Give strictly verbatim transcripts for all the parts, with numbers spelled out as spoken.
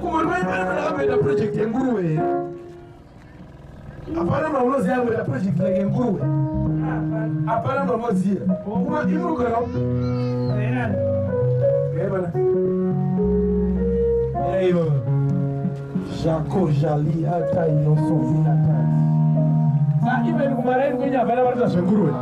kumurumai pana project yenguruwe. Apana mamuzi yangu ya project la yenguruwe. Apana mamuzi. Kuma imuru kana. Ena. Bebana. Eyo. Jaco jali hata inosovina tati. Sa ibe kumareni kwenye apana watu yenguruwe.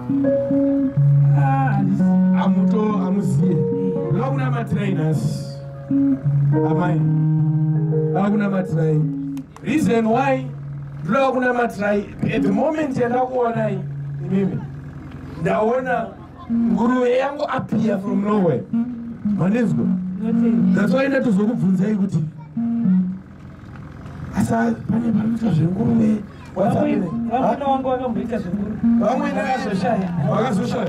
Ah, amuto amuzie. Laguna matrainers. Amai. Laguna matrai. Reason why Laguna matrai at the moment yenda kuona hii mimi. Ndaona nguruwe yangu appear from nowhere. Manezgo. That's why nda tuzokubvunza kuti asa pane pamuita zvenguruwe. What's happening? Vamwe wangu vakamboita zvenguruwe. Vamwe vakazoshaya. Vakazoshaya.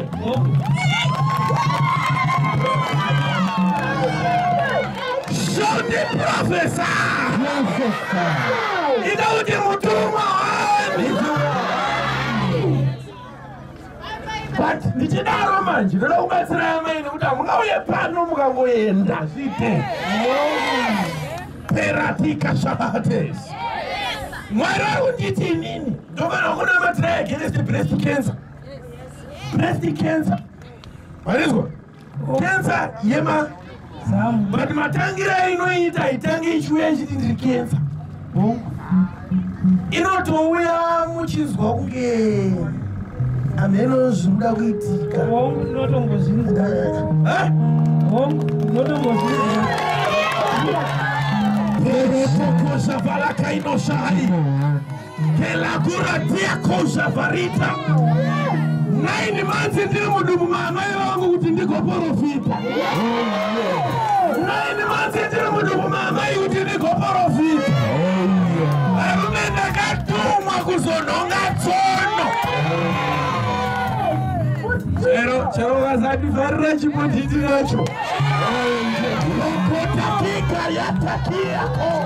Show the prophesy. Ida uti mutuma. But ndichidaro manje ndoda kubatsira amai nekuti mungauye pano mukangoenda zvite. Peratika shahates. Mwari unditi nini? Ndokana kuna matrai against breast cancer. Breast cancer. Marizwa? Cancer yema. But matangira inoita itange ichuya ichiti cancer. Inotouya muchizwa kunge ameno zvinda kuitika. Notongozvinza. Ha? Notongozvinza. Perepokoza valaka inoshari. Kelagura dia koza varita. Nine months ndiri mudumu mamai vangu kuti ndiko profita. Nine months ndiri mudumu mamai kuti ndiko profita. Arume ndakatumwa kuzononga tsono. Chero chero kazadifarira chimotiti nacho. Lokotakika yatakiyako.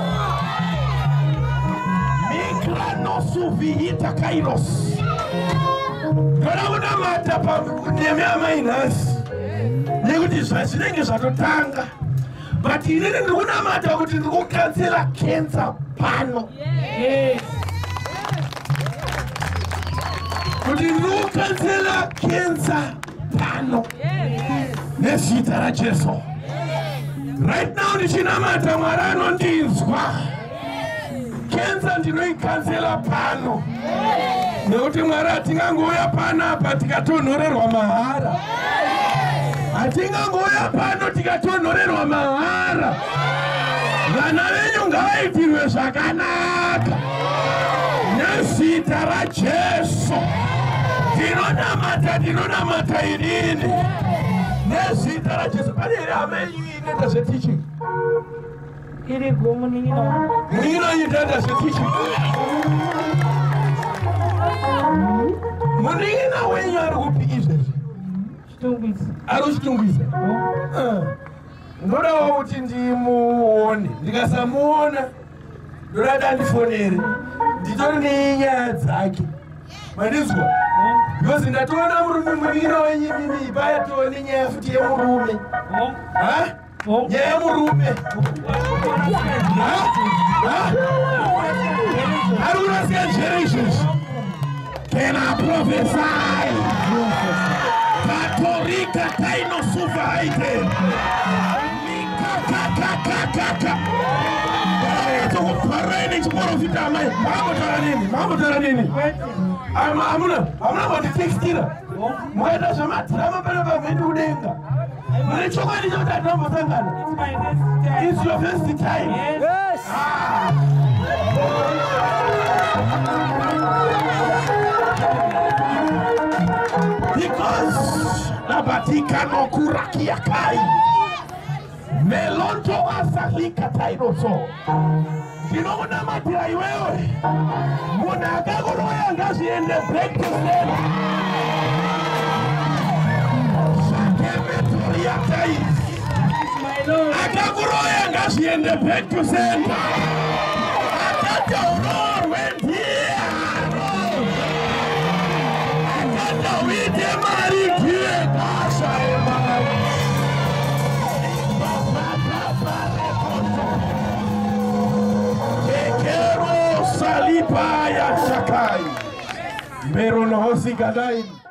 Mikranosuviita kairos. Kana kuna mata pa kunemea minus. Nekuti zvachinenge zvatotanga. But inini ndikuna mata kuti ndikukansela cancer pano. Yes. Kuti ndikukansela cancer pano. Yes. Nezita raJesu. Right now ndichinamata Mwari anondinzwa. Cancer ndinoikansela pano. Nekuti Mwari atingangouya panapa tikatonhorerwa mahara. Atingangouya pano tikatonhorerwa mahara. Vana venyu ngavaitirwe zvakanaka. Nezita raJesu. Tinonamata tinonamata inini. Nezita raJesu. Pane here amai inoita zveteaching. Iri gomuningina. Muningina inoita zveteaching. Muningina wenyu ari kupi izvezvi? Chitungwiza. Ari kuchitungwiza? Ndodawo kuti ndimuone. Ndikasamuona ndoda ndifonere. Nditori nenyaya dzake. Mandizwa? Because ndatoona murume muningina wenyu mimi paya toone nyaya futi yemurume. Ha? Nyaya yemurume. Ha? Ha? Ari kurasiya njere izvezvi. Can I prophesy? Katorika kaino suvaite. Mika kaka kaka kaka. Toko pareni chiprofita amai. Mambo tara nini? Mambo tara nini? Ama amuna. Amuna wati textira. Mweda shama drama pala pa mwendu udenga. Mwene chokwa ni chokwa drama sangana. It's your first time. Yes. Ah. Because nabatika no kurakia kai melonto asalika tairoso kinona matira iwewe muna akagoro yangazi ende break to stand shakeme toria tai akagoro yangazi ende break to stand akata uror wendi Ipa ya shakai. Meron hosi gadain.